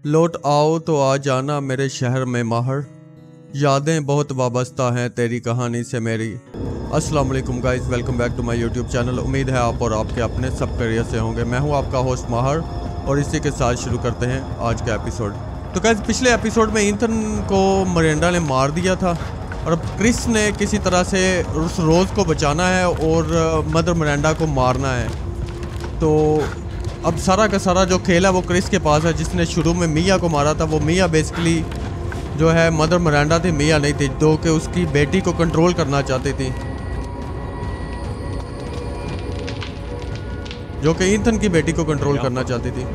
लौट आओ तो आ जाना मेरे शहर में माहर, यादें बहुत वाबस्ता हैं तेरी कहानी से मेरी। अस्सलाम वालेकुम guys, welcome back to my YouTube channel. उम्मीद है आप और आपके अपने सब खैरियत से होंगे। मैं हूं आपका होस्ट माहर और इसी के साथ शुरू करते हैं आज का एपिसोड। तो गाइस, पिछले एपिसोड में ईथन को मिरांडा ने मार दिया था और अब क्रिस ने किसी तरह से उस रोज़ को बचाना है और मदर मिरांडा को मारना है। तो अब सारा का सारा जो खेल है वो क्रिस के पास है। जिसने शुरू में मिया को मारा था, वो मिया बेसिकली जो है मदर मिरांडा थी, मिया नहीं थी, जो कि उसकी बेटी को कंट्रोल करना चाहती थी, जो कि ईथन की बेटी को कंट्रोल करना चाहती थी।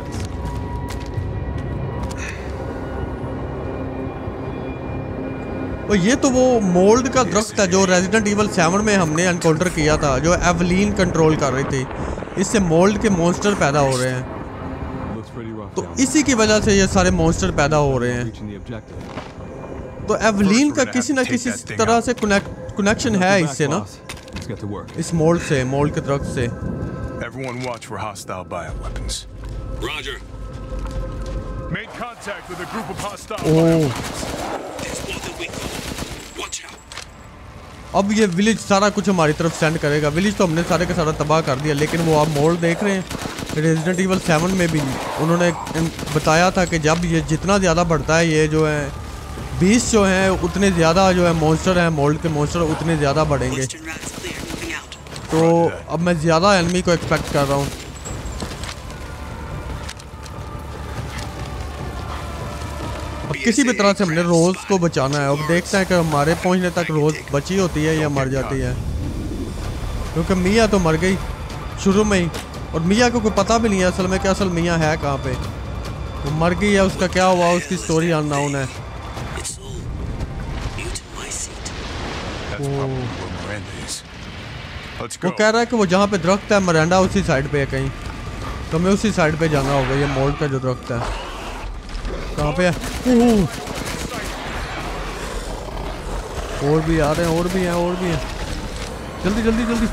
और ये तो वो मोल्ड का दरख्त है जो रेजिडेंट इवल 7 में हमने एनकाउंटर किया था, जो एवलीन कंट्रोल कर रही थी। इससे मोल्ड के मॉन्स्टर पैदा हो रहे हैं, तो इसी की वजह से ये सारे मॉन्स्टर पैदा हो रहे हैं। तो एवलीन का किसी ना किसी तरह से कनेक्शन है इससे ना, इस मोल्ड से, मोल्ड के दरख्त से। Everyone watch for hostile bioweapons. Roger. Made contact with a group of hostile There's more than we thought. Watch out. अब ये विलेज सारा कुछ हमारी तरफ सेंड करेगा। विलेज तो हमने सारे का सारा तबाह कर दिया, लेकिन वो आप मोल्ड देख रहे हैं। रेजिडेंट इवल 7 में भी उन्होंने बताया था कि जब ये जितना ज़्यादा बढ़ता है, ये जो है 20 जो हैं उतने ज़्यादा जो है मॉन्स्टर हैं, मोल्ड के मॉन्स्टर उतने ज़्यादा बढ़ेंगे। तो अब मैं ज़्यादा एनिमी को एक्सपेक्ट कर रहा हूँ। अब किसी भी तरह से हमने रोज़ को बचाना है। अब देखते हैं कि हमारे पहुँचने तक रोज़ बची होती है या मर जाती है, क्योंकि मिया तो मर गई शुरू में ही, और मिया को कोई पता भी नहीं है असल में कि असल मिया है कहाँ पे। वो मर गई है, उसका क्या हुआ उसकी स्टोरी अननोन है। वो कह रहा है कि वो जहाँ पे दरख्त है मिरांडा उसी साइड पे है कहीं, तो हमें उसी साइड पे जाना होगा। ये मोल्ड का जो दरख्त है कहाँ पे है? और भी आ रहे हैं, और भी हैं, और भी हैं। जल्दी जल्दी जल्दी।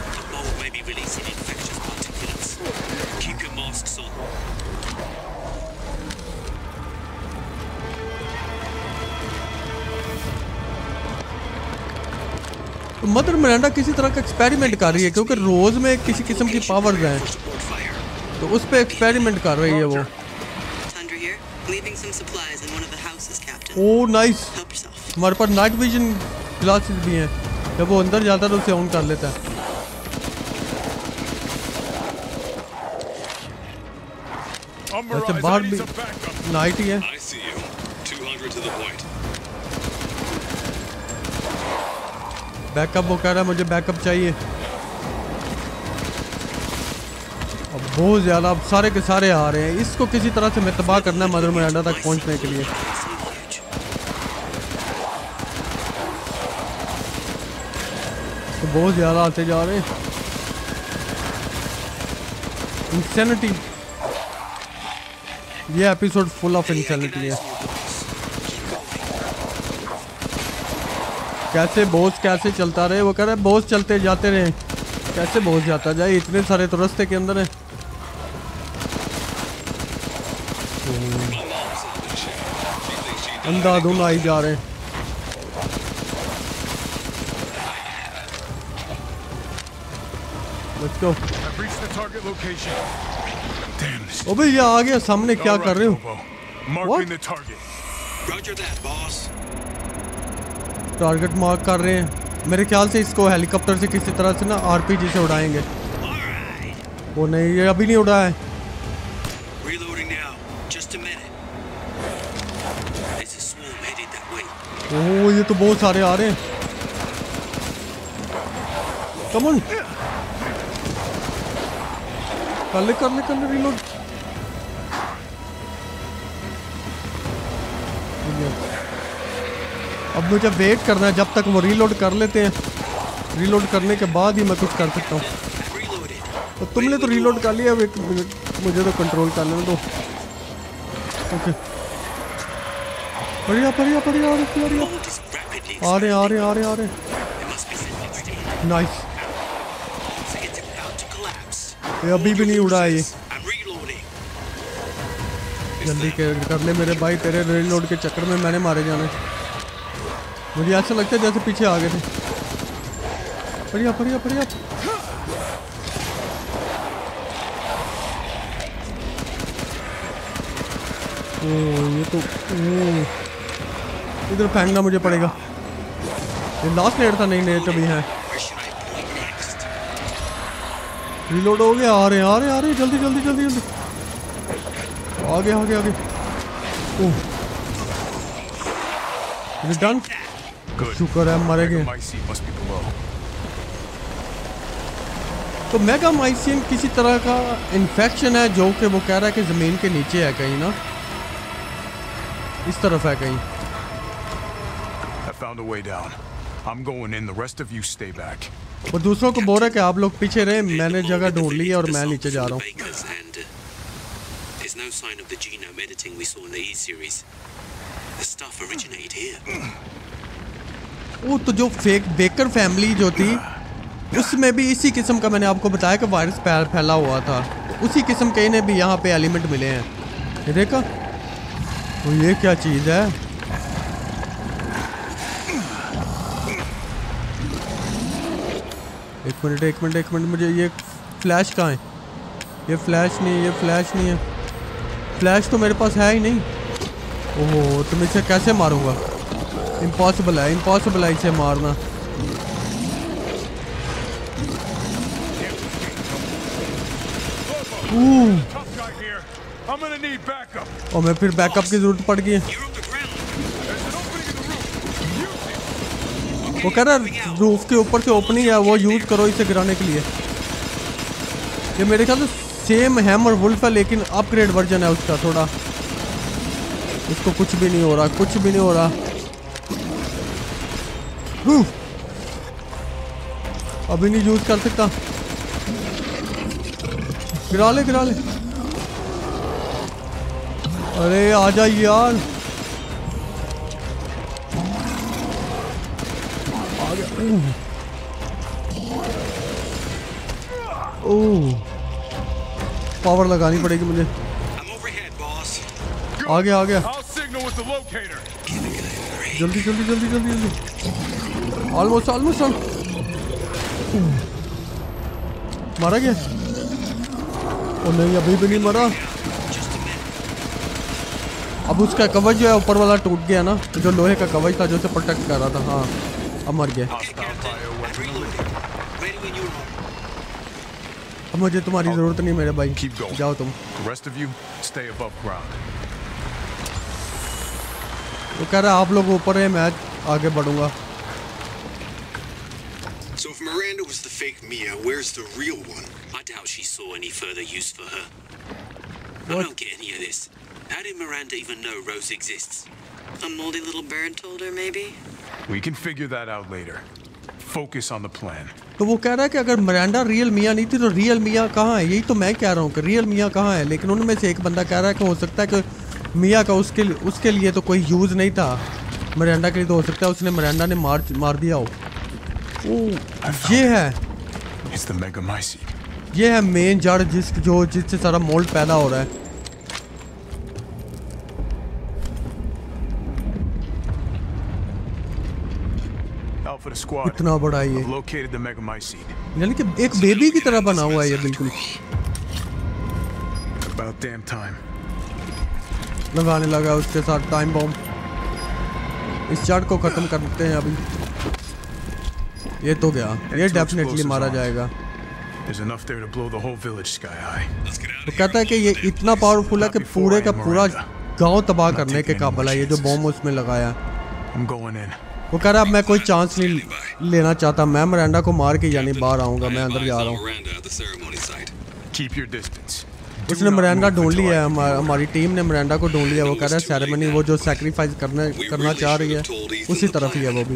तो मदर मिरांडा किसी तरह का एक्सपेरिमेंट कर रही है, क्योंकि रोज में किसी किस्म की पावर्स हैं, तो उस पे एक्सपेरिमेंट कर रही है वो। ओह नाइस, हमारे पास नाइट विजन ग्लासेस भी हैं, जब वो अंदर जाता है तो उसे ऑन कर लेता है। वैसे बाहर भी नाइट ही है। बैकअप, वो कह रहा है मुझे बैकअप चाहिए। अब बहुत ज़्यादा, अब सारे के सारे आ रहे हैं। इसको किसी तरह से मैं तबाह करना है मदर मिरांडा तक पहुंचने के लिए। तो बहुत ज़्यादा आते जा रहे हैं। इंसैनिटी, ये एपिसोड फुल ऑफ इंसैनिटी है। कैसे बॉस कैसे चलता रहे, वो कह रहा है बॉस चलते जाते रहे। कैसे बॉस जाता जाए, इतने सारे तो रास्ते के अंदर है। अंधाधुन आई जा रहे हैं। Let's go. अबे ये आ गया सामने, क्या कर रहे हो? टारगेट मार्क कर रहे हैं। मेरे ख्याल से इसको हेलीकॉप्टर से किसी तरह से ना आरपीजी से उड़ाएंगे। वो नहीं, ये अभी नहीं उड़ा है। ओह ये तो बहुत सारे आ रहे हैं। कम ऑन, कर ले रीलोड। अब मुझे वेट करना है जब तक वो रीलोड कर लेते हैं। रीलोड करने के बाद ही मैं कुछ कर सकता हूँ। तो तुमने तो रीलोड कर लिया, एक मिनट मुझे तो कंट्रोल कर लेना दो। ओके, बढ़िया बढ़िया बढ़िया बढ़िया। आ रहे नाइस। ये अभी भी नहीं उड़ा है ये। जल्दी कर ले मेरे भाई, तेरे रीलोड के चक्कर में मैंने मारे जाने। मुझे ऐसा लगता है जैसे पीछे आ गए थे। बढ़िया बढ़िया बढ़िया। ये तो इधर फेंकना मुझे पड़ेगा। ये लास्ट नेट था, नहीं नेट अभी है। रीलोड हो गया। आ रहे जल्दी जल्दी जल्दी जल्दी। आगे आगे आगे। Oh done. शुक्र है मरे गए। तो मेगामाइसियन किसी तरह का इन्फेक्शन है जो कि वो कह रहा है कि ज़मीन के नीचे है कहीं ना, इस तरफ है कहीं। वो दूसरों को बोल रहा है कि आप लोग पीछे रहे, मैंने जगह ढूंढ ली है और मैं नीचे जा रहा हूँ। वो तो जो फेक बेकर फैमिली जो थी उसमें भी इसी किस्म का, मैंने आपको बताया कि वायरस फैला हुआ था, उसी किस्म के इन्हें भी यहाँ पे एलिमेंट मिले हैं। ये देखा, तो ये क्या चीज़ है? एक मिनट मुझे ये फ्लैश कहाँ है? ये फ्लैश नहीं है। फ्लैश तो मेरे पास है ही नहीं। ओहो, तो मैं इसे कैसे मारूंगा? इम्पॉसिबल है इसे मारना। और मैं फिर बैकअप की जरूरत पड़ गई है। वो कह रहा है रूफ के ऊपर से ओपनिंग है, वो यूज करो इसे गिराने के लिए। ये मेरे ख्याल से सेम हैमर वुल्फ है लेकिन अपग्रेड वर्जन है उसका थोड़ा। इसको कुछ भी नहीं हो रहा। अभी नहीं यूज कर सकता। गिरा ले। अरे आ जा यार। आ गया। ओह, पावर लगानी पड़ेगी मुझे। आ गया। जल्दी। ऑलमोस्ट मारा गया। ओ नहीं, अभी भी नहीं मरा। अब उसका कवच जो है ऊपर वाला टूट गया ना, जो लोहे का कवच था जो उसे प्रोटेक्ट कर रहा था। हाँ, अब मर गया। अब मुझे तुम्हारी जरूरत नहीं मेरे भाई, जाओ तुम। तो कह रहा है आप लोग ऊपर है, मैं आगे बढ़ूंगा। So if Miranda was the fake Mia, where's the real one? I doubt she saw any further use for her. I don't get any of this. How did Miranda even know Rose exists? A moldy little bird told her, maybe? We can figure that out later. Focus on the plan. तो वो कह रहा है कि अगर Miranda real मिया नहीं थी तो रियल मिया कहाँ है? यही तो मैं कह रहा हूँ कि रियल मिया कहाँ है। लेकिन उनमें से एक बंदा कह रहा है कि हो सकता है कि मिया का उसके लिए तो कोई यूज़ नहीं था, मिरांडा के लिए तो हो सकता है उसने मिरांडा ने मार दिया हो। ये है मेन जड़ जिससे सारा मोल्ड पैदा हो रहा है। इतना बड़ा ये, यानी कि एक बेबी की तरह बना हुआ है ये बिल्कुल। लगाने लगा उसके साथ टाइम बॉम्ब। इस जड़ को खत्म करते हैं अभी। ये तो गया, ये डेफिनेटली मारा जाएगा। तो कहता है कि ये इतना पावरफुल है कि पूरे का पूरा गांव तबाह करने के काबिल है, ये जो बॉम्ब उसमें लगाया। वो कह रहा है अब मैं कोई चांस नहीं लेना चाहता, मैं मिरांडा को मार के यानी बाहर आऊंगा, मैं अंदर जा रहा हूँ। उसने मिरांडा ढूंढ लिया है, हमारी टीम ने मिरांडा को ढूंढ लिया। वो कह रहा है सेरेमनी वो जो सैक्रिफाइस करना चाह रही है उसी तरफ ही है वो भी।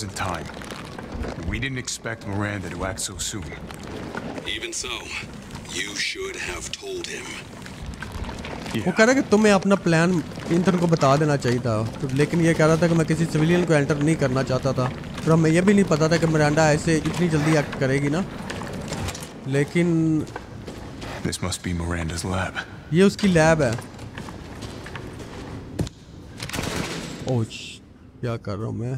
We didn't expect Miranda to act so soon. Even so, you should have told him. वो कह रहा है कि तुम्हें अपना प्लान इंटर्न को बता देना चाहिए था, तो लेकिन ये कह रहा था कि मैं किसी सिविलियन को एंटर नहीं करना चाहता था। तो हमें ये भी नहीं पता था कि मिरांडा ऐसे इतनी जल्दी एक्ट करेगी ना। लेकिन This must be Miranda's lab. ये उसकी लैब है। ओह क्या कर रहा हूँ मैं?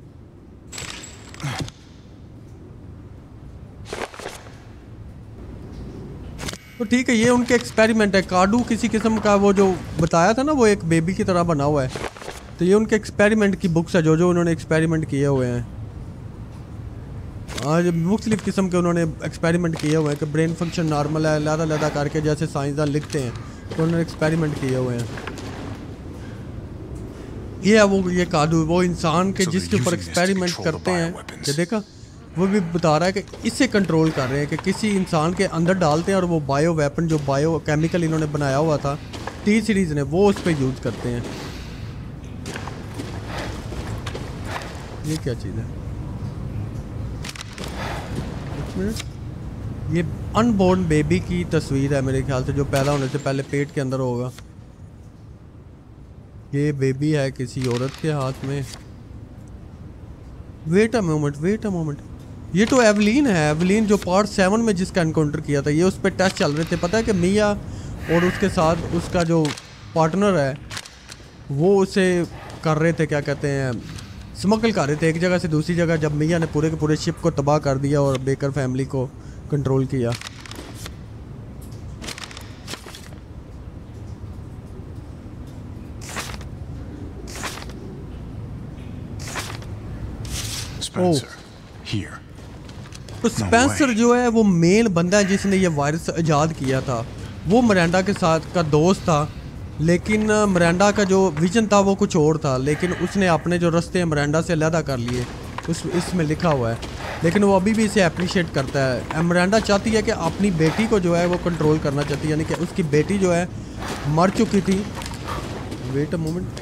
तो ठीक है, ये उनके एक्सपेरिमेंट है। कार्डू किसी किस्म का वो जो बताया था ना, वो एक बेबी की तरह बना हुआ है। तो ये उनके एक्सपेरिमेंट की बुक्स है, जो उन्होंने एक्सपेरिमेंट किए हुए हैं। आज मुख्तलिफ किस्म के उन्होंने एक्सपेरिमेंट किए हुए हैं कि ब्रेन फंक्शन नॉर्मल है, लहदा करके जैसे साइंसदान लिखते हैं, तो उन्होंने एक्सपेरिमेंट किए हुए हैं। ये है वो, ये कार्डू वो इंसान के जिसके ऊपर एक्सपेरिमेंट करते हैं, ये देखा वो भी बता रहा है कि इसे कंट्रोल कर रहे हैं, कि किसी इंसान के अंदर डालते हैं और वो बायो वेपन जो बायो केमिकल इन्होंने बनाया हुआ था टी सीरीज़ ने, वो उस पर यूज़ करते हैं। ये क्या चीज़ है? ये अनबोर्न बेबी की तस्वीर है मेरे ख्याल से, जो पैदा होने से पहले पेट के अंदर होगा। ये बेबी है किसी औरत के हाथ में। वेट अ मोमेंट, ये तो एवलीन है। एवलीन जो पार्ट 7 में जिसका एनकाउंटर किया था, ये उस पर टेस्ट चल रहे थे। पता है कि मिया और उसके साथ उसका जो पार्टनर है वो उसे कर रहे थे, क्या कहते हैं, स्मगल कर रहे थे एक जगह से दूसरी जगह, जब मिया ने पूरे के पूरे शिप को तबाह कर दिया और बेकर फैमिली को कंट्रोल किया। तो स्पेंसर जो है वो मेन बंदा है जिसने ये वायरस ईजाद किया था। वो मिरांडा के साथ का दोस्त था, लेकिन मिरांडा का जो विजन था वो कुछ और था, लेकिन उसने अपने जो रास्ते मिरांडा से अलहदा कर लिए, इसमें लिखा हुआ है। लेकिन वो अभी भी इसे अप्रिशिएट करता है। मिरांडा चाहती है कि अपनी बेटी को जो है वो कंट्रोल करना चाहती है, यानी कि उसकी बेटी जो है मर चुकी थी। Wait a moment.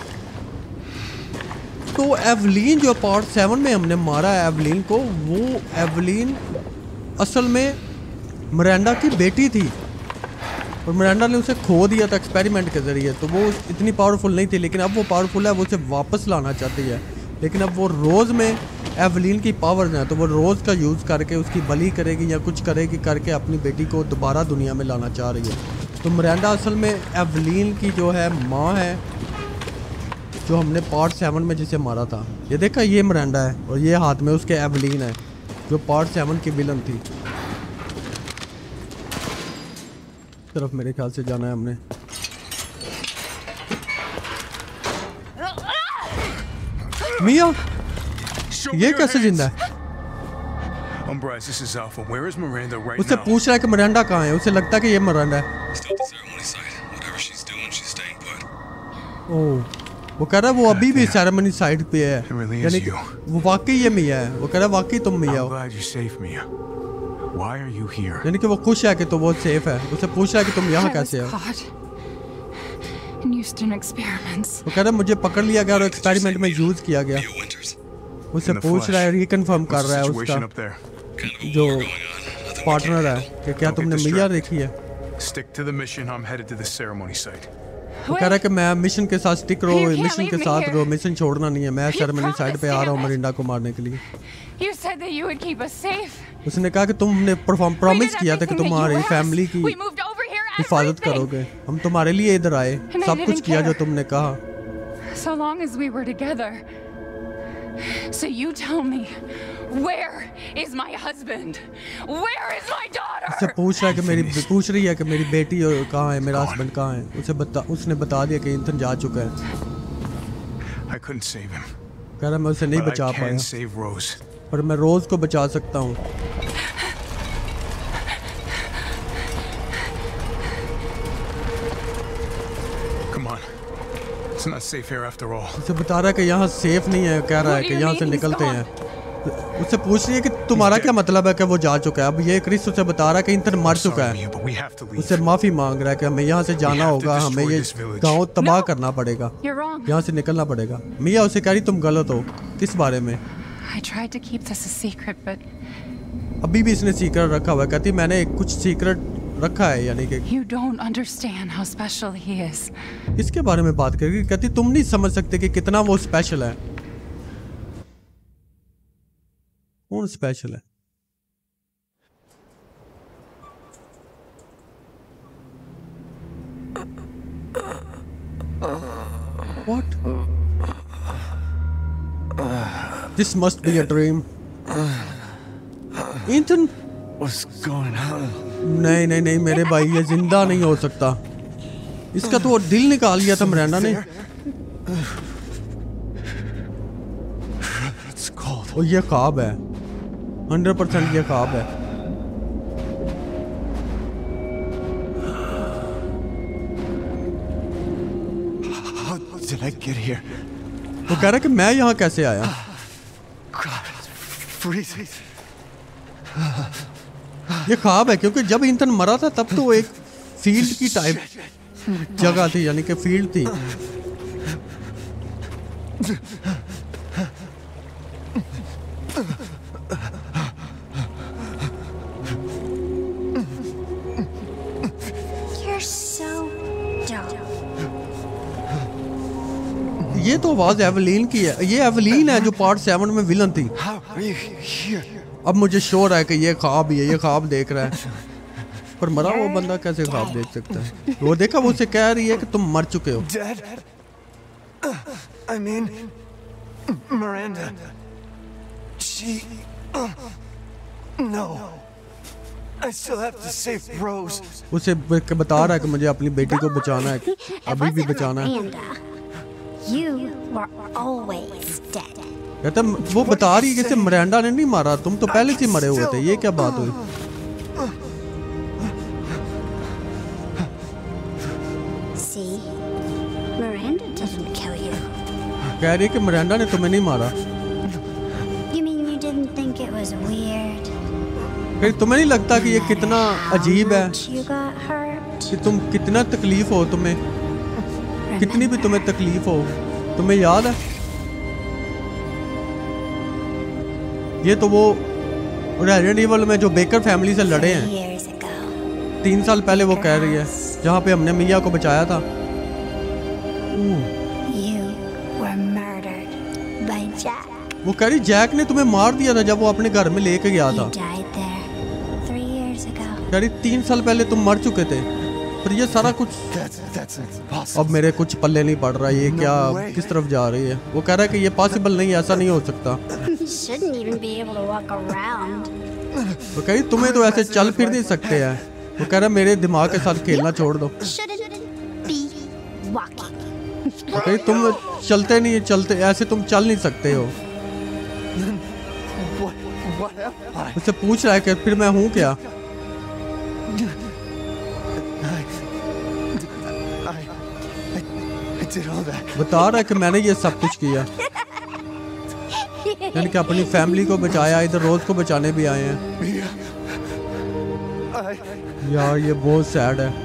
तो एवलीन जो पार्ट 7 में हमने मारा है एवलीन को, वो एवलीन असल में मिरांडा की बेटी थी और मिरांडा ने उसे खो दिया था एक्सपेरिमेंट के ज़रिए। तो वो इतनी पावरफुल नहीं थी, लेकिन अब वो पावरफुल है, वो उसे वापस लाना चाहती है। लेकिन अब वो रोज़ में एवलीन की पावर्स हैं, तो वो रोज़ का यूज़ करके उसकी बलि करेगी या कुछ करेगी करके अपनी बेटी को दोबारा दुनिया में लाना चाह रही है। तो मिरांडा असल में एवलीन की जो है माँ है, जो हमने पार्ट 7 में जिसे मारा था। ये देखा, ये मिरांडा है और ये हाथ में उसके एवलीन है जो पार्ट 7 की विलन थी। तरफ मेरे ख्याल से जाना है हमने। मिया, ये कैसे जिंदा है? उससे पूछ रहा है कि मिरांडा कहाँ है। उसे लगता है कि ये मिरांडा है। ओह, वो कह रहा है वो अभी भी सेरेमनी साइड पे है, यानी कि वो वाकई ये मिया है। वो कह रहा है वाकई तुम मिया हो, यानी कि वो खुश है कि तो वो सेफ है। उसे पूछ रहा है कि तुम यहाँ कैसे हो। वो कह रहा है मुझे पकड़ लिया गया और एक्सपेरिमेंट में यूज किया गया। उसे पूछ रहा है, रिकन्फर्म कर रहा है उसका जो पार्टनर है कि क्या तुमने मिया देखी है। वो कह रहा है कि मैं मिशन के साथ स्टिक रहो, मिशन के साथ रहो, मिशन छोड़ना नहीं है। मैं सेरेमनी साइड पे आ रहा हूँ मिरांडा को मारने के लिए। उसने कहा कि तुमने प्रॉमिस किया था कि तुम हमारी फैमिली की हिफाजत करोगे। हम तुम्हारे लिए इधर आए, सब कुछ किया जो तुमने कहा। So you tell me, where is my husband? Where is my daughter? उससे पूछ रहा है कि पूछ रही है कि मेरी बेटी कहाँ है, मेरा हस्बैंड कहाँ है। उसने बता दिया कि इंथन जा चुका है। I couldn't save him. कह रहा मैं उसे नहीं बचा पाया, पर मैं रोज को बचा सकता हूँ। उसे बता रहा है कि यहाँ सेफ नहीं है, कह रहा है कि यहाँ से निकलते हैं। उससे पूछ रही है कि तुम्हारा क्या मतलब है कि वो जा चुका है। अब ये क्रिस उसे बता रहा है कि इंथन मर चुका है। उससे माफी मांग रहा है कि हमें यहाँ से जाना होगा, हमें ये गांव तबाह करना पड़ेगा, यहाँ से निकलना पड़ेगा। मिया उसे कह रही तुम गलत हो। किस बारे में? अभी भी इसने सीक्रेट रखा हुआ है। कहती मैंने कुछ सीक्रेट रखा है, यानी कि You don't understand how special he is. इसके बारे में बात करेगी। कहती तुम नहीं समझ सकते कि कितना वो स्पेशल है। कौन स्पेशल है? What? This must be a dream. Ethan? What's going on? नहीं नहीं नहीं मेरे भाई, ये जिंदा नहीं हो सकता। इसका तो दिल निकाल लिया था मिरांडा ने। It's cold. और ये ख्वाब है, 100% ये ख्वाब है। How did I get here? वो कह रहा है कि मैं यहाँ कैसे आया। God, it's freezing. ये ख्वाब है क्योंकि जब ईथन मरा था तब तो एक फील्ड की टाइप जगह थी, यानी कि फील्ड थी। You're so dumb. ये तो आवाज एवलीन की है। ये एवलीन है जो पार्ट 7 में विलन थी। How are you here? अब मुझे श्योर है कि ये ख्वाब ही है, ये ख्वाब देख रहा है। पर मरा हुआ बंदा कैसे ख्वाब देख सकता है? वो देखा, वो उसे कह रही है कि तुम मर चुके हो। Dead? I mean, Miranda. She. No. I still have to save Rose. उसे बता रहा है कि मुझे अपनी बेटी को बचाना है, अभी भी बचाना है। Miranda, you were always dead. कहता वो बता रही है कि मिरांडा ने नहीं मारा, तुम तो पहले से मरे हुए थे। ये क्या बात हुई? See, Miranda didn't kill you. कह रही है कि मिरांडा ने तुम्हें नहीं मारा। You mean you didn't think it was weird? फिर तुम्हें नहीं लगता कि ये कितना अजीब है You got hurt. कि तुम कितना तकलीफ हो, तुम्हें कितनी भी तुम्हें तकलीफ हो, तुम्हें याद है? ये तो वो रेजिडेंट इविल में जो बेकर फैमिली से लड़े हैं Years ago. 3 साल पहले, वो कह रही है, जहाँ पे हमने मिया को बचाया था। You were murdered by Jack. वो कह रही जैक ने तुम्हें मार दिया था जब वो अपने घर में लेके गया You था। died there 3 years ago. कह रही 3 साल पहले तुम मर चुके थे। पर ये सारा कुछ That's impossible. अब मेरे कुछ पल्ले नहीं पड़ रहा, ये No क्या way. किस तरफ जा रही है? वो कह रहा है कि ये पॉसिबल नहीं, ऐसा नहीं हो सकता। Shouldn't even be able to walk around. वो कह रही तुम्हें तो ऐसे चल फिर नहीं सकते हैं। वो कह रहा मेरे दिमाग के साथ खेलना छोड़ दो। Shouldn't be walking. वो कह रही तुम चलते नहीं, चलते ऐसे तुम चल नहीं सकते हो। What am I? उससे पूछ रहा है कि फिर मैं हूँ क्या? I did all that. बता रहा है कि मैंने ये सब कुछ किया, यानी कि अपनी फैमिली को बचाया, इधर रोज को बचाने भी आए हैं। Mia. यार ये बहुत सैड है।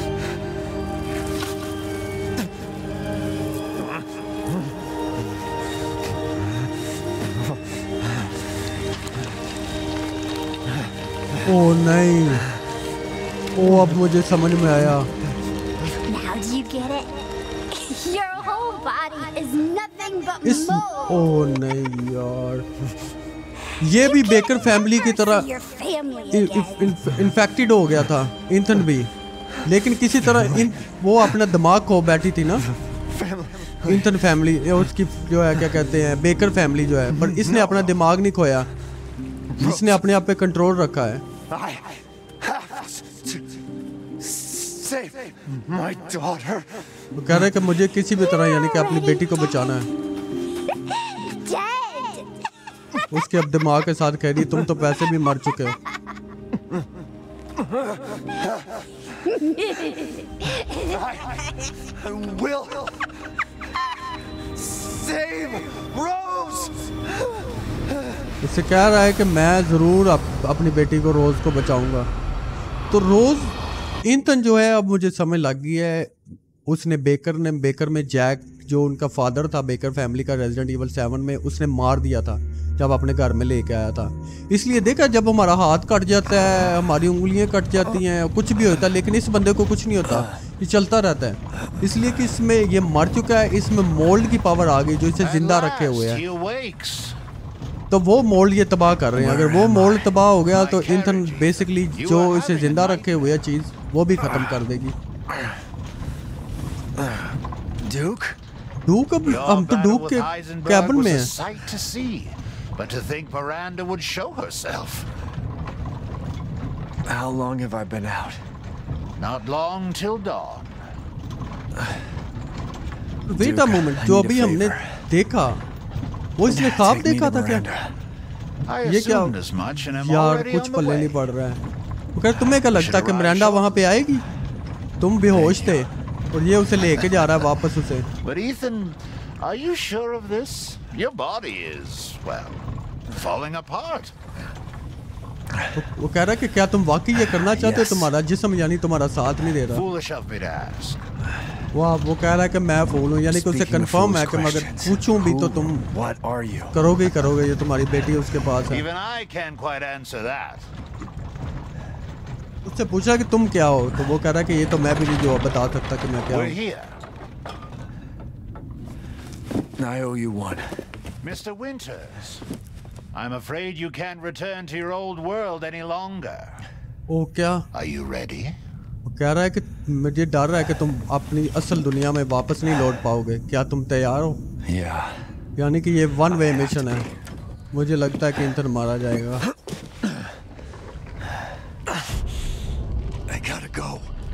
ओ नहीं, ओ अब मुझे समझ में आया। Now do you get it? Your whole body is nothing but इस mold. ओ नहीं यार, ये भी बेकर फैमिली की तरह Your family again. इन्फेक्टेड हो गया था ईथन भी, लेकिन किसी तरह वो अपना दिमाग खो बैठी थी ना। ईथन फैमिली, उसकी जो है क्या कहते हैं, बेकर फैमिली जो है, पर इसने अपना दिमाग नहीं खोया, इसने अपने आप पे कंट्रोल रखा है। I have to save my daughter. वो कह रहे हैं कि मुझे किसी भी तरह, यानी कि अपनी बेटी को बचाना है। Dead. उसके अब दिमाग के साथ कह रही तुम तो वैसे भी मर चुके हो। I will save Rose. उससे कह रहा है कि मैं ज़रूर अपनी बेटी को रोज़ को बचाऊंगा। तो रोज़ ईथन जो है, अब मुझे समझ लग गई है, उसने बेकर में जैक जो उनका फादर था बेकर फैमिली का रेजिडेंट इविल 7 में, उसने मार दिया था जब अपने घर में लेके आया था। इसलिए देखा, जब हमारा हाथ कट जाता है, हमारी उंगलियां कट जाती हैं, कुछ भी होता है, लेकिन इस बंदे को कुछ नहीं होता, ये चलता रहता है। इसलिए कि इसमें ये मर चुका है, इसमें मोल्ड की पावर आ गई जो इसे जिंदा रखे हुए है। तो वो मोल्ड ये तबाह कर रहे हैं। अगर वो मोल्ड तबाह हो गया तो ईथन बेसिकली जो इसे जिंदा रखे हुए है चीज़, वो भी ख़त्म कर देगी। Duke? डूक हम तो डूक के कैबिन में हैं। sight to see, but to think Miranda would show herself. How long have I been out? Not long till dawn. Wait a moment, जो अभी हमने देखा वो इसने ख्वाब देखा था क्या? I ये क्या assumed as much and am यार, already कुछ on the पल्ले नहीं way. पड़ रहा है। मगर तुम्हें क्या लगता है कि मिरांडा वहाँ पे आएगी? तुम बेहोश थे और ये उसे लेके जा रहा है वापस उसे। But Ethan, are you sure of this? Your body is, well, falling apart. वो कह रहा है कि क्या तुम वाकई ये करना चाहते हो? तुम्हारा जिस्म यानी तुम्हारा साथ नहीं दे रहा। Foolish of me to ask. वो कह रहा है कि मैं फूल हूँ, यानी कि उसे कंफर्म है कि मगर पूछूं भी तो तुम What are you? करोगे ही करोगे। ये तुम्हारी बेटी उसके पास है। Even I can't quite answer that. उससे पूछा कि तुम क्या हो, तो वो कह रहा है कि ये तो मैं भी नहीं जो बता सकता कि मैं क्या We're हूँ। here. I owe you one. Mr. Winters, I'm afraid you can't return to your old world any longer. ओ क्या? Are you ready? वो कह रहा है कि मुझे डर रहा है कि तुम अपनी असल दुनिया में वापस नहीं लौट पाओगे। क्या तुम तैयार हो? Yeah. यानी कि ये वन वे मिशन है। मुझे लगता है कि इंटर मारा जाएगा। I gotta go.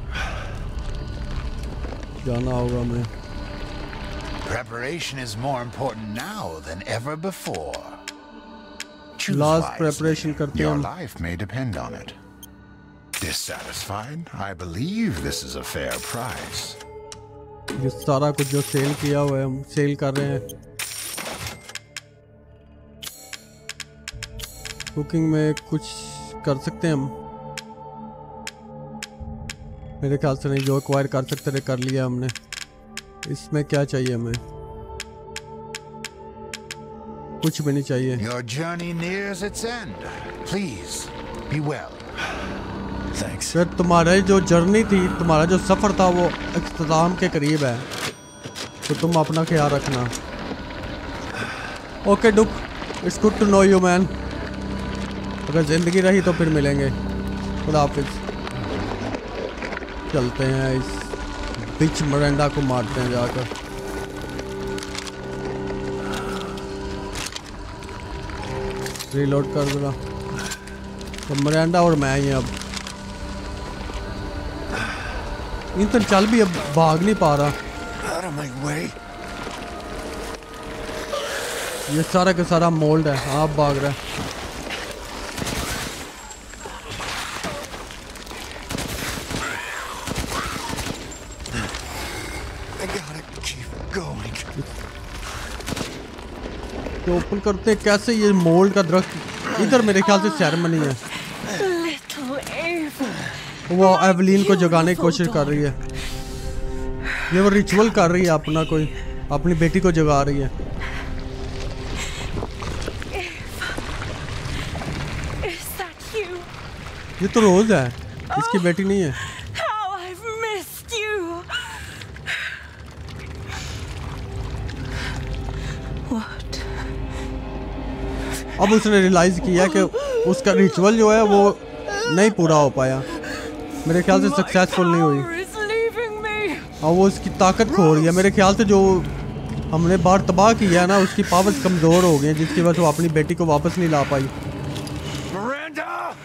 जाना होगा मैं। Preparation is more important now than ever before. Choose Last wisely. preparation करते हैं Your हम। life may depend on it. Dissatisfied? I believe this is a fair price. ये सारा कुछ जो सेल किया हुआ है हम सेल कर रहे हैं। कुकिंग में कुछ कर सकते हैं हम। मेरे ख्याल से नहीं, जो एक्वायर कर सकते थे कर लिया हमने। इसमें क्या चाहिए हमें? कुछ भी नहीं चाहिए। Your journey nears its end. Please, be well. Thanks. फिर तुम्हारी जो जर्नी थी, तुम्हारा जो सफ़र था वो इख्तिताम के करीब है, तो तुम अपना ख्याल रखना। Okay Duke, it's good to know you man. अगर ज़िंदगी रही तो फिर मिलेंगे। खुदा हाफिज़। चलते हैं, इस बिच मिरांडा को मारते हैं जाकर। रीलोड कर दूँगा। तो मिरांडा और मैं ही हैं अब। इंतर चल भी अब भाग नहीं पा रहा। Out of my way. ये सारा का सारा मोल्ड है। आप भाग रहा है। I gotta keep going. तो ओपन करते हैं कैसे? ये मोल्ड का दरख्त इधर मेरे ख्याल से सेरेमनी है। Little Ava. वो एवलीन को जगाने की कोशिश कर रही है। ये वो रिचुअल कर रही है अपना, कोई अपनी बेटी को जगा रही है। Is that you? ये तो रोज है, इसकी बेटी नहीं है। How I've missed you. What? अब उसने रियलाइज किया कि उसका रिचुअल जो है वो नहीं पूरा हो पाया। मेरे ख्याल से सक्सेसफुल नहीं हुई Power is leaving me. और वो उसकी ताकत खो रही है। मेरे ख्याल से जो हमने बार तबाह किया है ना, उसकी पावर्स कमज़ोर हो गई हैं, जिसकी वजह से वो अपनी बेटी को वापस नहीं ला पाई। Miranda!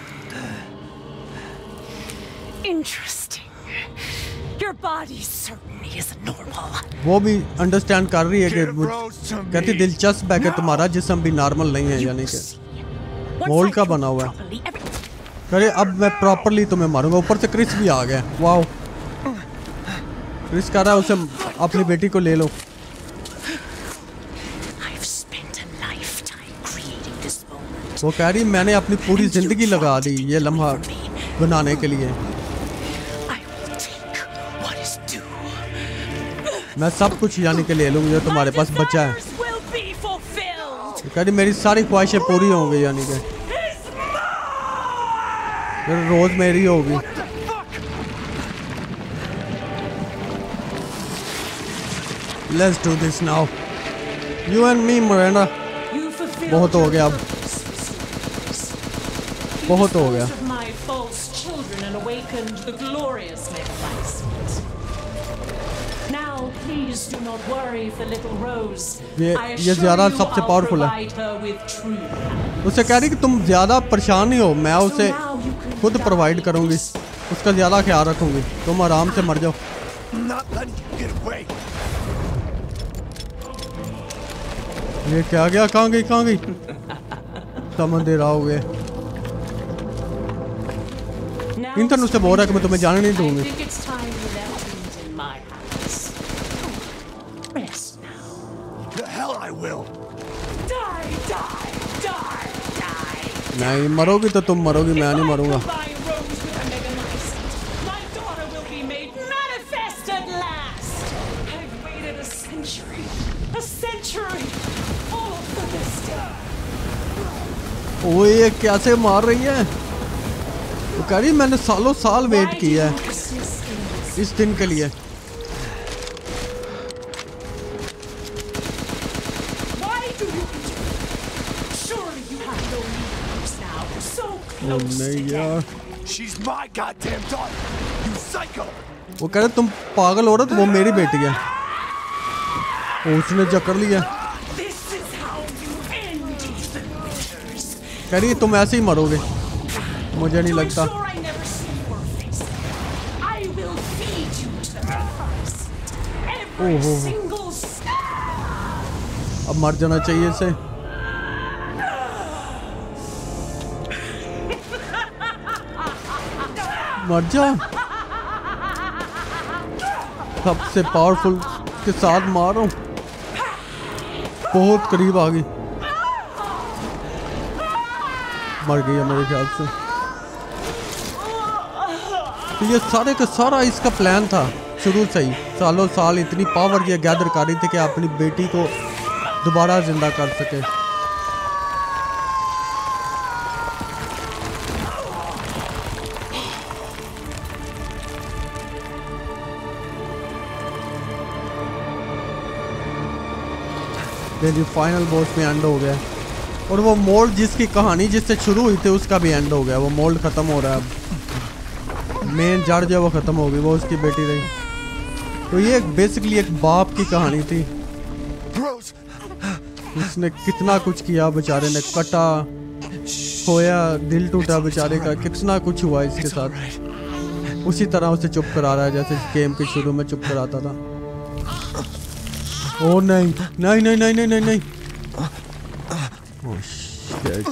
Interesting. Your body certainly isn't normal. वो भी अंडरस्टैंड कर रही है कि Get Rose to me. कहती दिलचस्प है कि तुम्हारा जिस्म भी नॉर्मल नहीं है, यानी कि मोल्ड का बना हुआ है। अरे अब मैं प्रॉपरली तुम्हें मारूंगा। ऊपर से क्रिस भी आ गया। वाओ, क्रिस कह रहा है उसे अपनी बेटी को ले लो। I've spent a lifetime creating this moment. वो कह रही मैंने अपनी पूरी जिंदगी लगा दी ये लम्हा बनाने के लिए। I will take what is due. मैं सब कुछ यानी कि ले लूंगी जो तुम्हारे पास बचा है। Desires will be fulfilled. वो कह रही मेरी सारी ख्वाहिशें पूरी होंगी, यानी कि फिर रोज मेरी होगी। Let's do this now. You and me, Miranda. You fulfilled बहुत हो गया अब। बहुत हो गया। of my false children and awakened the glorious Megalites. Now Please do not worry for little Rose. ये I assure ज़्यादा you सबसे I'll पावरफुल है। provide her with true happiness. उससे कह रही कि तुम ज़्यादा परेशान नहीं हो, मैं उसे So now you can खुद die प्रोवाइड करूँगी, उसका ज़्यादा ख्याल रखूँगी, तुम आराम से मर जाओ। Not letting you get away. ये क्या गया, कहाँ गई कहाँ गई? समझ दे रहा हो गए। Now, इंटरन उससे बोल रहा है कि मैं तुम्हें जाने नहीं I दूंगी। think it's time you left things in my house. Rest now. The hell I will. Die, die, die, die. नहीं मरोगी तो तुम मरोगी, मैं नहीं मरूंगा। Goodbye, Rose with a meganized. My daughter will be made manifest at last. I've waited a century, all for this day. ओए ये कैसे मार रही है? वो कह रही मैंने सालों साल वेट Why do किया you है persist in this? इस दिन के लिए। Why do you continue? Surely you have no needs now. So O close नहीं to यार, death. She's my goddamn daughter. You psycho. वो कह रहे तुम पागल औरत, वो मेरी बेटी है। ओ, उसने जकड़ लिया। This is how you end, Ethan Winters. कह रही तुम ऐसे ही मरोगे, मुझे नहीं To लगता। ensure I never see your face again, I will feed you to the Christ. Every Oh. single अब मर जाना चाहिए इसे। मर जा। सबसे पावरफुल के साथ मार रहा हूँ, बहुत करीब आ गई। मर गई है मेरे ख्याल से। तो ये सारे का सारा इसका प्लान था शुरू से ही। सालों साल इतनी पावर ये गैदर कर रही थी कि अपनी बेटी को दोबारा जिंदा कर सके। फाइनल बॉस में एंड हो गया, और वो मोल्ड जिसकी कहानी जिससे शुरू हुई थी उसका भी एंड हो गया। वो मोल्ड खत्म हो रहा है अब, मेन जड़ जो वो खत्म हो गई, वो उसकी बेटी रही। तो ये बेसिकली एक बाप की कहानी थी। Rose. उसने कितना कुछ किया, बेचारे ने कटा, खोया, दिल टूटा बेचारे का, कितना कुछ हुआ इसके साथ। उसी तरह उसे चुप करा रहा है जैसे गेम के शुरू में चुप कराता था। ओ नहीं नहीं नहीं नहीं नहीं नहीं नहीं, ओह शिट,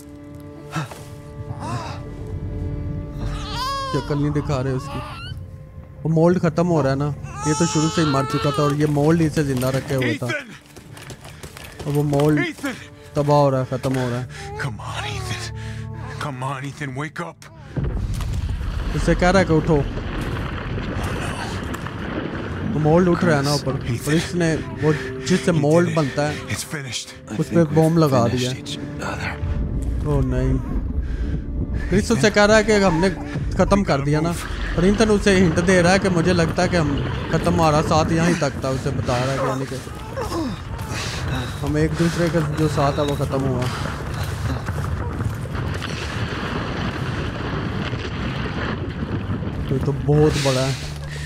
शक्ल नहीं दिखा रहे उसकी। वो मोल्ड खत्म हो रहा है ना, ये तो शुरू से ही मर चुका था और ये मोल्ड इसे जिंदा रखे हुए था। और वो मोल्ड Ethan! तबाह हो रहा है, खत्म हो रहा है। Come on, Ethan. Come on, Ethan, wake up. उसे कह रहा है कि उठो। वो मोल्ड उठ रहा है ना ऊपर, और इसने वो जिससे मोल्ड बनता है It's finished. उस पर बॉम्ब लगा दिया। ओह नहीं, क्रिस उससे कह रहा है कि हमने ख़त्म कर दिया ना, और इंटन उसे हिंट दे रहा है कि मुझे लगता है कि हम ख़त्म, हमारा साथ यहीं तक था। उसे बता रहा है कि यानी कि हम एक दूसरे का जो साथ है वो ख़त्म हुआ। तो बहुत बड़ा है।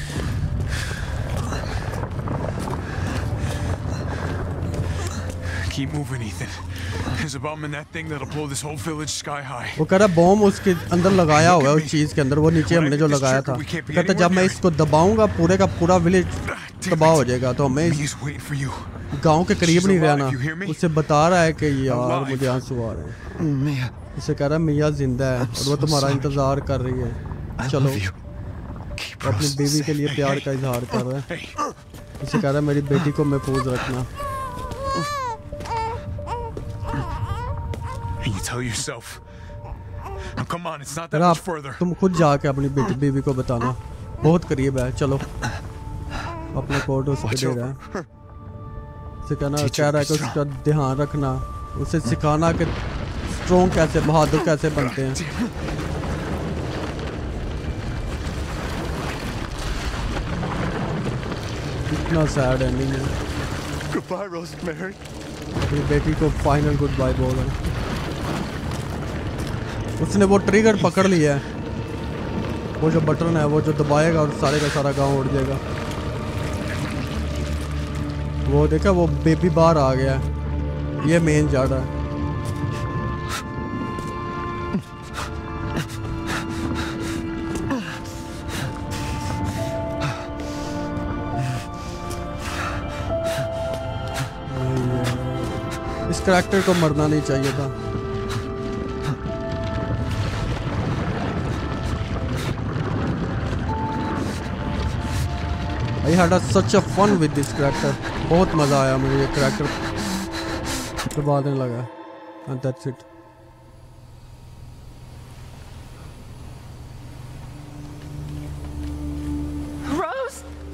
Keep moving, Ethan. There's a bomb in that thing that'll blow this whole village sky high. वो कह रहा बॉम्ब उसके अंदर लगाया हुआ है, उस चीज़ के अंदर, वो नीचे हमने जो लगाया था। कहता जब मैं इसको दबाऊंगा पूरे का पूरा विलेज तबाह हो जाएगा, तो हमें He's waiting for you. गांव के करीब नहीं रहना। उसे बता रहा है कि यार मुझे आंसू आ रहे हैं। Mia. उसे कह रहा है मिया जिंदा है और वो तुम्हारा इंतजार कर रही है, चलो। Keep अपनी Rose बीवी के safe, लिए baby. प्यार का इजहार कर रहा है। Hey, उसे कह रहा है मेरी बेटी को महफूज रखना। and you tell yourself. Now come on, it's not that अगर much आप further. तुम खुद जाके अपनी बेटी बीवी को बताना, बहुत करीब है, चलो। अपना कोड उसको Watch दे रहा over है। her. उसे कहना Teach कह her रहा है to कि be उसका ध्यान रखना, उसे सिखाना कि स्ट्रॉन्ग कैसे, बहादुर कैसे बनते हैं। इतना सैड एंडिंग है। Goodbye, Rosemary. अपनी बेटी को फाइनल गुड बाय बोल रहा है। उसने वो ट्रिगर पकड़ लिया है, वो जो बटन है वो जो दबाएगा और सारे का सारा गांव उड़ जाएगा। वो देखा, वो बेबी बाहर आ गया है, ये मेन जा रहा है। इस कैरेक्टर को मरना नहीं चाहिए था। I had such a fun with this character. बहुत मजा आया मुझे ये कैरेक्टर तो बाद में लगा। And that's it. Rose?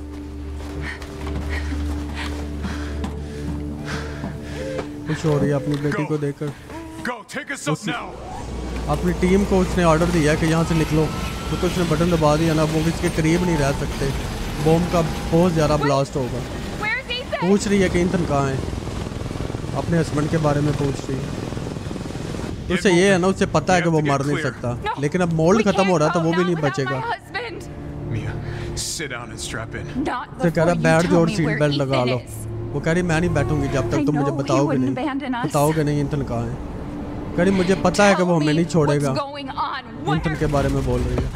खुश हो रही है अपनी बेटी को देखकर। Go, take us up now. अपनी टीम को उसने ऑर्डर दिया कि यहाँ से निकलो, तो उसने बटन दबा दिया ना, वो इसके करीब नहीं रह सकते। बॉम्ब का बहुत ज़्यादा ब्लास्ट होगा। पूछ रही है कि ईथन कहाँ है, अपने हस्बैंड के बारे में पूछ रही है। उससे ये है ना, उससे पता है कि वो मर नहीं सकता, लेकिन अब मोल्ड खत्म हो रहा है तो वो भी नहीं बचेगा। Mia, sit down and strap in. तो कह रहा बैठ जाओ और सीट बेल्ट लगा लो। वो कह रही मैं नहीं बैठूंगी जब तक तुम मुझे बताओगे नहीं ईथन कहाँ है। कह रही मुझे पता है कि वो हमें नहीं छोड़ेगा। ईथन के बारे में बोल रही है।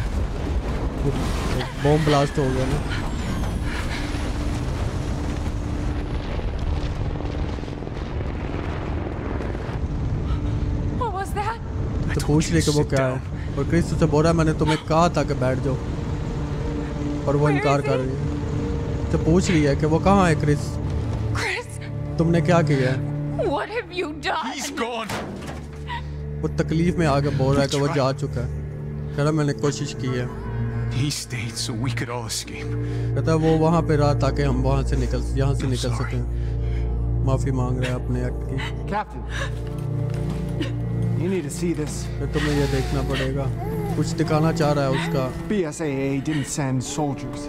बॉम्ब ब्लास्ट हो गया ना। तो पूछ रही कि वो क्या है, और क्रिस उससे बोल रहा है मैंने तुम्हें कहा था कि बैठ जाओ, पर वो इनकार कर रही है। तो पूछ रही है कि वो कहाँ है क्रिस, तुमने क्या किया है। वो तकलीफ में आके बोल रहा है कि वो जा चुका है। कह रहा मैंने कोशिश की है। कहता है वो वहाँ पे रहा ताकि हम यहाँ से निकल सकें। माफी मांग रहा है अपने एक्ट की। You need to see this. तुम्हें ये देखना पड़ेगा, कुछ दिखाना चाह रहा है उसका। BSAA didn't send soldiers.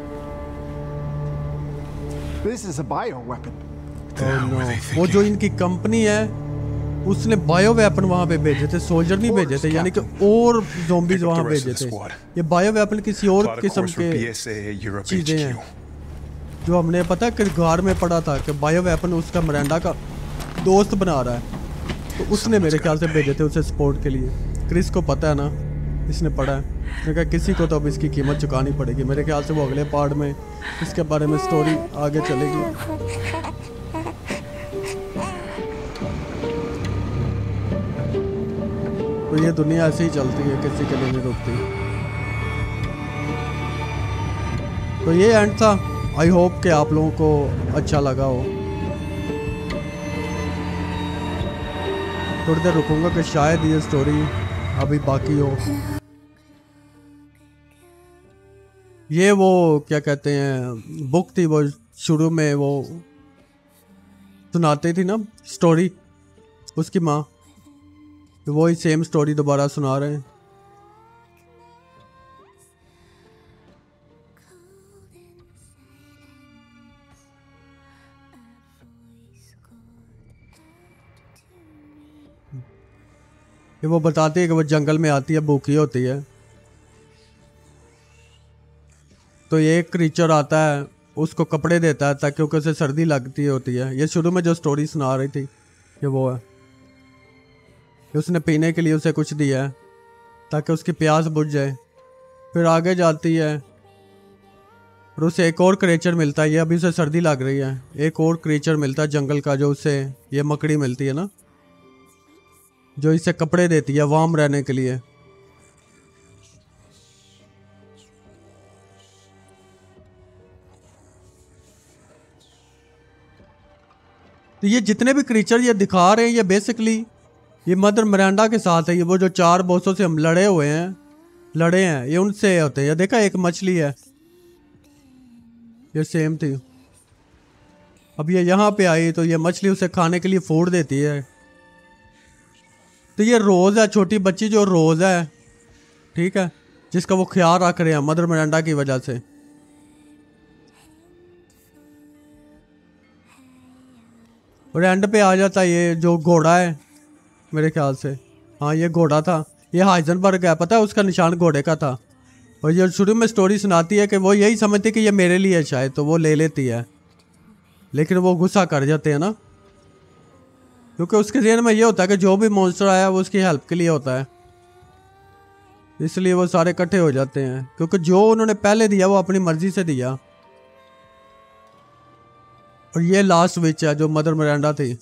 This is a bioweapon. Oh no. वो जो इनकी कंपनी है उसने बायो वेपन वहाँ पे भेजे थे, सोल्जर नहीं भेजे थे, यानी कि और ज़ॉम्बीज़ वहाँ भेजे थे। ये बायो वेपन किसी और किस्म के चीज़ें हैं जो हमने पता है किरदार में पढ़ा था कि बायो वेपन उसका मिरांडा का दोस्त बना रहा है, तो उसने मेरे ख्याल से भेजे थे उसे सपोर्ट के लिए। क्रिस को पता है ना, इसने पढ़ा है। मैंने कहा किसी को तो अब इसकी कीमत चुकानी पड़ेगी। मेरे ख्याल से वो अगले पार्ट में इसके बारे में स्टोरी आगे चलेगी। तो ये दुनिया ऐसे ही चलती है, किसी के लिए नहीं रुकती। तो ये एंड था। आई होप कि आप लोगों को अच्छा लगा हो। थोड़ी देर रुकूंगा कि शायद ये स्टोरी अभी बाकी हो। ये वो क्या कहते हैं बुक थी, वो शुरू में वो सुनाती थी ना स्टोरी, उसकी माँ, तो वही सेम स्टोरी दोबारा सुना रहे हैं। ये वो बताती है कि वो जंगल में आती है, भूखी होती है, तो ये एक क्रीचर आता है, उसको कपड़े देता है ताकि उसे सर्दी लगती होती है। ये शुरू में जो स्टोरी सुना रही थी ये वो है। उसने पीने के लिए उसे कुछ दिया है ताकि उसकी प्यास बुझ जाए। फिर आगे जाती है और उसे एक और क्रीचर मिलता है। ये अभी उसे सर्दी लग रही है, एक और क्रीचर मिलता है जंगल का, जो उसे ये मकड़ी मिलती है ना, जो इसे कपड़े देती है वार्म रहने के लिए। तो ये जितने भी क्रीचर ये दिखा रहे हैं, ये बेसिकली ये मदर मिरांडा के साथ है। ये वो जो 4 बॉसों से हम लड़े हैं, ये उनसे होते हैं। ये देखा एक मछली है, ये सेम थी। अब ये यहाँ पे आई तो ये मछली उसे खाने के लिए फूड देती है। तो ये रोज़ है, छोटी बच्ची जो रोज़ है, ठीक है, जिसका वो ख्याल रख रहे हैं मदर मिरांडा की वजह से। और एंड पे आ जाता है ये जो घोड़ा है, मेरे ख्याल से हाँ ये घोड़ा था, ये हाइजनबर्ग है, पता है उसका निशान घोड़े का था। और ये शुरू में स्टोरी सुनाती है कि वो यही समझती है कि ये मेरे लिए है शायद, तो वो ले लेती है। लेकिन वो गुस्सा कर जाते हैं ना, क्योंकि उसके ज़हन में ये होता है कि जो भी मॉन्स्टर आया वो उसकी हेल्प के लिए होता है, इसलिए वो सारे इकट्ठे हो जाते हैं। क्योंकि जो उन्होंने पहले दिया वो अपनी मर्जी से दिया। और ये लास्ट विच है जो मदर मिरांडा थी।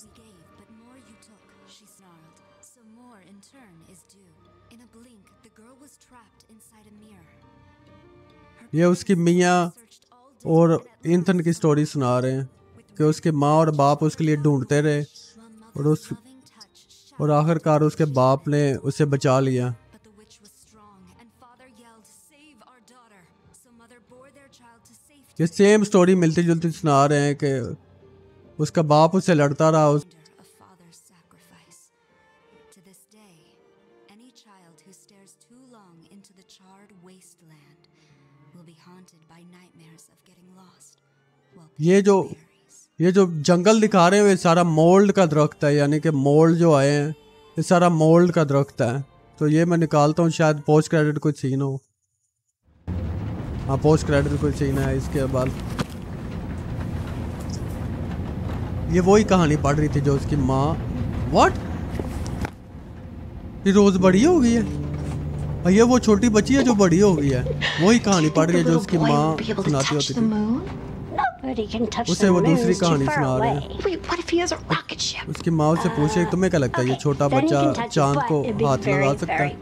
ये उसकी मियाँ और इंथन की स्टोरी सुना रहे हैं कि उसकी माँ और बाप उसके लिए ढूंढते रहे और आखिरकार उसके बाप ने उसे बचा लिया। ये सेम स्टोरी मिलती जुलती सुना रहे हैं कि उसका बाप उससे लड़ता रहा। ये जो जंगल दिखा रहे हैं ये सारा मोल्ड का दरख्त है, यानी कि मोल्ड जो आए हैं ये सारा मोल्ड का दरख्त है। तो ये मैं निकालता हूँ, शायद पोस्ट क्रेडिट कोई सीन हो। हाँ, पोस्ट क्रेडिट कोई सीन है इसके बाद। ये वही कहानी पढ़ रही थी जो उसकी माँ। व्हाट, ये रोज बड़ी हो गई है। और ये वो छोटी बच्ची है जो बड़ी हो गई है। वही कहानी पढ़ रही है जो उसकी माँ सुनाती होती थी। उसे वो दूसरी कहानी सुना रहे हैं। उसकी माँ से पूछे तुम्हें क्या लगता है ये छोटा बच्चा चांद को हाथ लगा सकता है?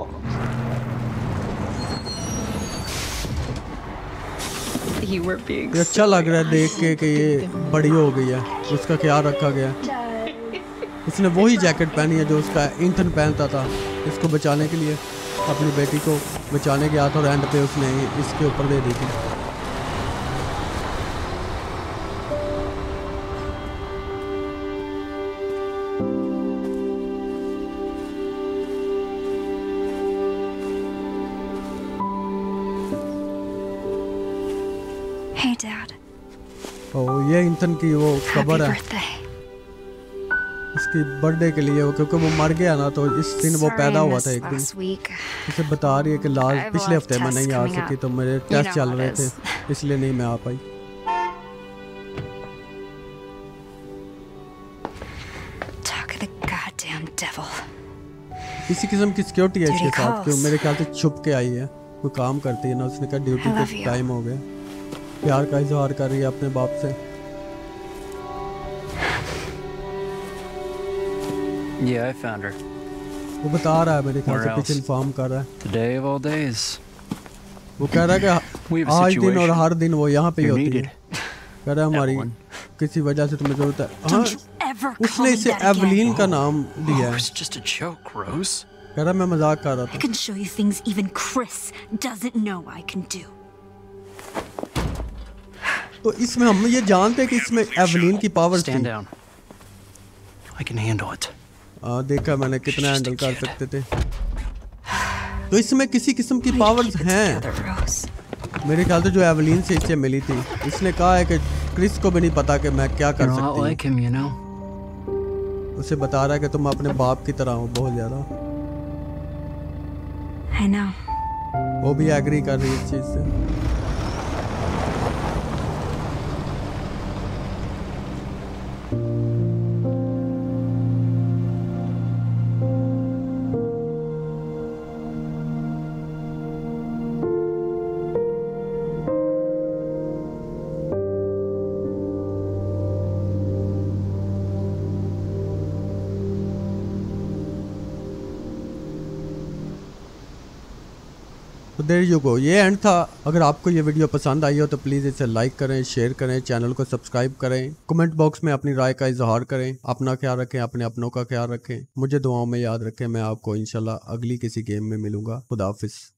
ये अच्छा लग रहा है देख के कि ये बड़ी हो गई है, उसका ख्याल रखा गया। उसने वही जैकेट पहनी है जो उसका इंथन पहनता था इसको बचाने के लिए, अपनी बेटी को बचाने गया था और एंड पे उसने इसके ऊपर दे दी थी। Hey, Dad. ये इंथन की वो खबर है इसकी बर्थडे के लिए, वो क्योंकि वो मर गया ना तो इस दिन वो पैदा हुआ था एक दिन। उसे बता रही है कि लास्ट पिछले हफ्ते मैं नहीं आ सकी, तो मेरे टेस्ट चल रहे थे इसलिए नहीं मैं आ पाई। किसी किस्म की सिक्योरिटी है इसके साथ, क्यों मेरे ख्याल से छुप के आई है, कोई काम करती है ना। उसने कहा ड्यूटी का टाइम हो गया। प्यार का इजहार कर रही है अपने बाप से। Yeah, I found her. वो बता रहा है मेरे ख्याल से कुछ इन्फॉर्म कर रहा है। The day of all days. वो कह रहा है कि आज दिन और हर दिन वो यहाँ पे ही होती है। कह रहा है हमारी किसी वजह से तुम्हें जरूरत है। हाँ, उसने इसे एवलीन का नाम दिया है। Just a joke, Rose. कह रहा मैं मजाक कर रहा था। I can show you things even Chris doesn't know I can do. तो इसमें हम ये जानते हैं कि इसमें एवलीन की पावर थी। Stand down. I can handle it. देखा मैंने कितना हैंडल कर सकते थे। तो इसमें किसी किस्म की पावर्स हैं मेरे ख्याल से जो एवलीन से इसे मिली थी। इसने कहा है कि क्रिस को भी नहीं पता कि मैं क्या कर सकती हूँ। उसे बता रहा है कि तुम अपने बाप की तरह हो बहुत ज्यादा। वो भी एग्री कर रही है इस चीज से। तो देयर यू गो, ये एंड था। अगर आपको ये वीडियो पसंद आई हो तो प्लीज़ इसे लाइक करें, शेयर करें, चैनल को सब्सक्राइब करें, कमेंट बॉक्स में अपनी राय का इजहार करें। अपना ख्याल रखें, अपने अपनों का ख्याल रखें, मुझे दुआओं में याद रखें। मैं आपको इंशाल्लाह अगली किसी गेम में मिलूंगा। खुदा हाफिज़।